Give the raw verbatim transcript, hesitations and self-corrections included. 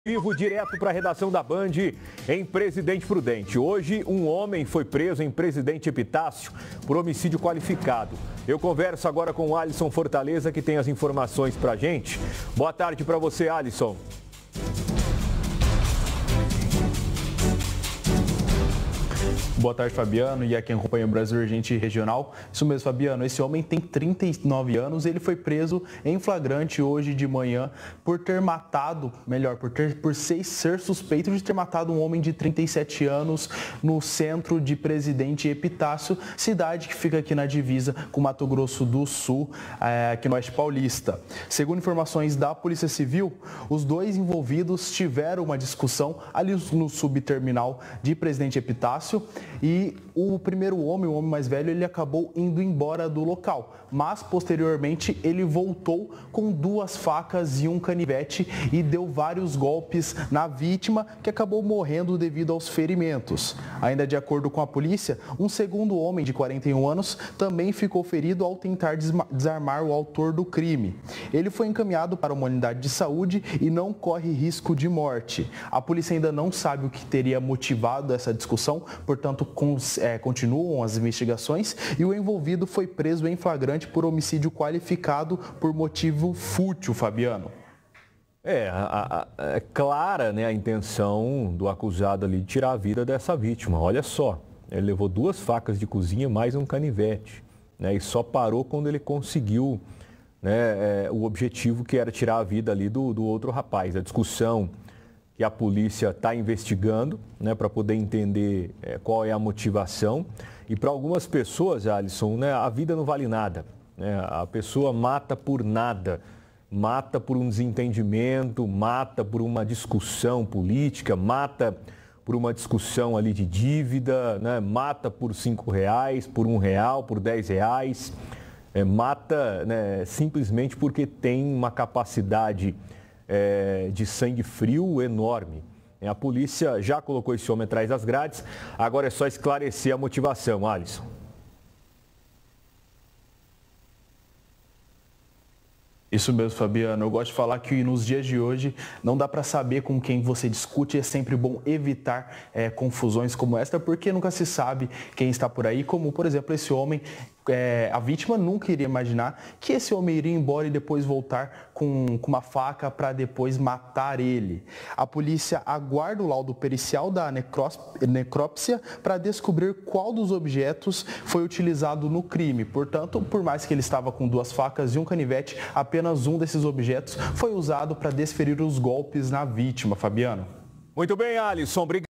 Vivo direto para a redação da Band em Presidente Prudente. Hoje, um homem foi preso em Presidente Epitácio por homicídio qualificado. Eu converso agora com o Alisson Fortaleza, que tem as informações para a gente. Boa tarde para você, Alisson. Boa tarde, Fabiano, e a quem acompanha o Brasil Urgente Regional. Isso mesmo, Fabiano, esse homem tem trinta e nove anos, ele foi preso em flagrante hoje de manhã por ter matado, melhor, por, ter, por ser, ser suspeito de ter matado um homem de trinta e sete anos no centro de Presidente Epitácio, cidade que fica aqui na divisa com Mato Grosso do Sul, é, aqui no Oeste Paulista. Segundo informações da Polícia Civil, os dois envolvidos tiveram uma discussão ali no subterminal de Presidente Epitácio, e o primeiro homem, o homem mais velho, ele acabou indo embora do local. Mas, posteriormente, ele voltou com duas facas e um canivete e deu vários golpes na vítima, que acabou morrendo devido aos ferimentos. Ainda de acordo com a polícia, um segundo homem de quarenta e um anos também ficou ferido ao tentar desarmar o autor do crime. Ele foi encaminhado para uma unidade de saúde e não corre risco de morte. A polícia ainda não sabe o que teria motivado essa discussão, portanto, É, continuam as investigações e o envolvido foi preso em flagrante por homicídio qualificado por motivo fútil, Fabiano. É, a, a, é clara, né, a intenção do acusado ali de tirar a vida dessa vítima. Olha só, ele levou duas facas de cozinha mais um canivete, né, e só parou quando ele conseguiu, né, é, o objetivo, que era tirar a vida ali do, do outro rapaz. A discussão que a polícia está investigando, né, para poder entender é, qual é a motivação. E para algumas pessoas, Alisson, né, a vida não vale nada, né? A pessoa mata por nada, mata por um desentendimento, mata por uma discussão política, mata por uma discussão ali de dívida, né? Mata por cinco reais, por um real, por dez reais, é, mata, né, simplesmente porque tem uma capacidade É, de sangue frio enorme. A polícia já colocou esse homem atrás das grades, agora é só esclarecer a motivação, Alisson. Isso mesmo, Fabiano. Eu gosto de falar que nos dias de hoje não dá para saber com quem você discute. É sempre bom evitar é, confusões como esta, porque nunca se sabe quem está por aí. Como, por exemplo, esse homem, é, a vítima nunca iria imaginar que esse homem iria embora e depois voltar com, com uma faca para depois matar ele. A polícia aguarda o laudo pericial da necrópsia para descobrir qual dos objetos foi utilizado no crime. Portanto, por mais que ele estava com duas facas e um canivete, apenas Apenas um desses objetos foi usado para desferir os golpes na vítima, Fabiano. Muito bem, Alisson. Obrigado.